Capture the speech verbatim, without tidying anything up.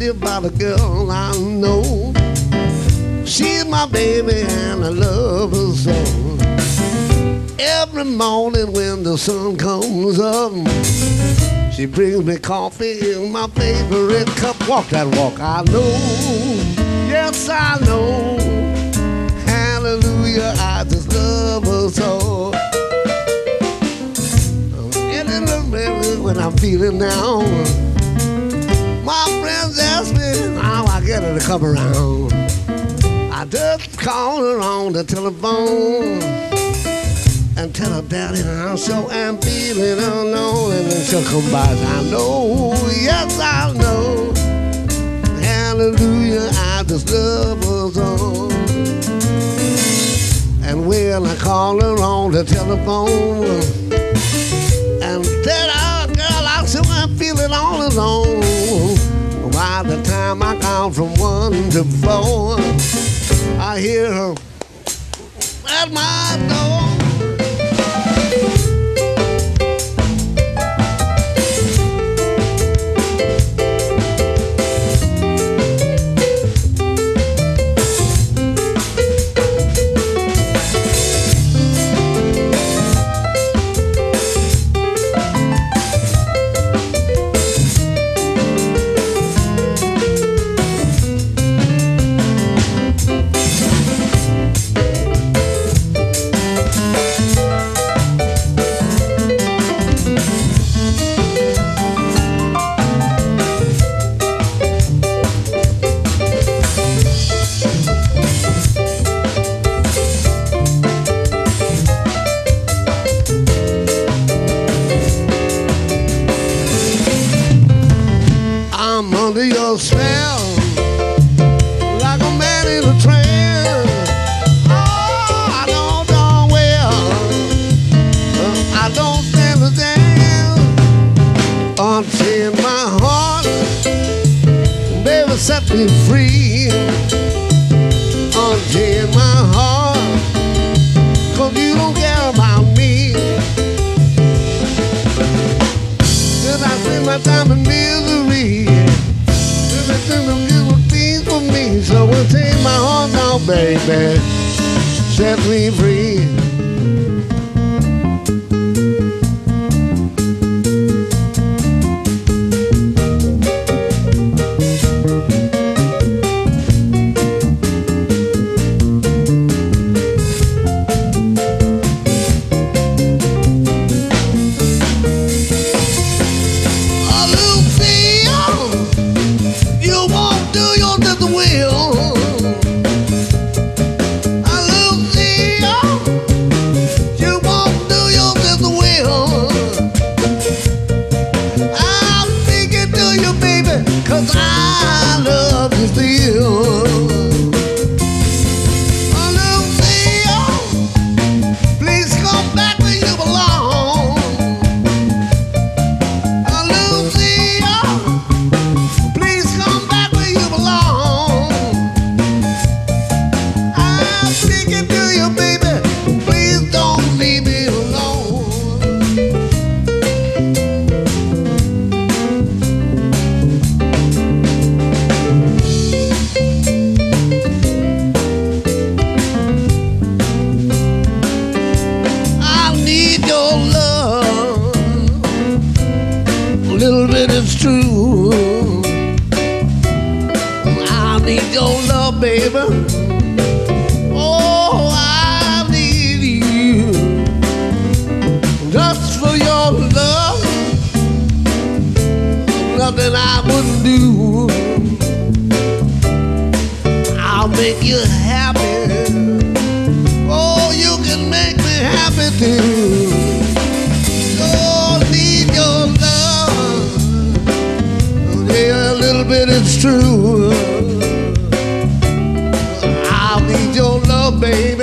you about a girl I know. She's my baby and I love her so. Every morning when the sun comes up, she brings me coffee in my favorite cup. Walk that walk, I know. Yes, I know. Hallelujah, I just love her so. And in the mirror when I'm feeling down, my friends ask me how I get her to come around. I just call her on the telephone and tell her, Daddy, I sure am feeling unknown. And then she'll come by and I know, yes, I know. Hallelujah, I just love her so. And when I call her on the telephone and tell her, girl, I sure am feeling all alone. By the time I count from one to four, I hear her at my door. I'm under your spell, like a man in a trance. Oh, I don't know well, uh, I don't stand a chance until my heart, baby, set me free. Until my heart, 'cause you don't care about me. Then I spend my time in misery. Everything them little things for me. So we'll take my heart now, baby, set me free. Little bit is true. I need your love, baby. Oh, I need you. Just for your love, nothing I wouldn't do. I'll make you happy. Oh, you can make me happy too. Bit it's true. I'll need your love, baby.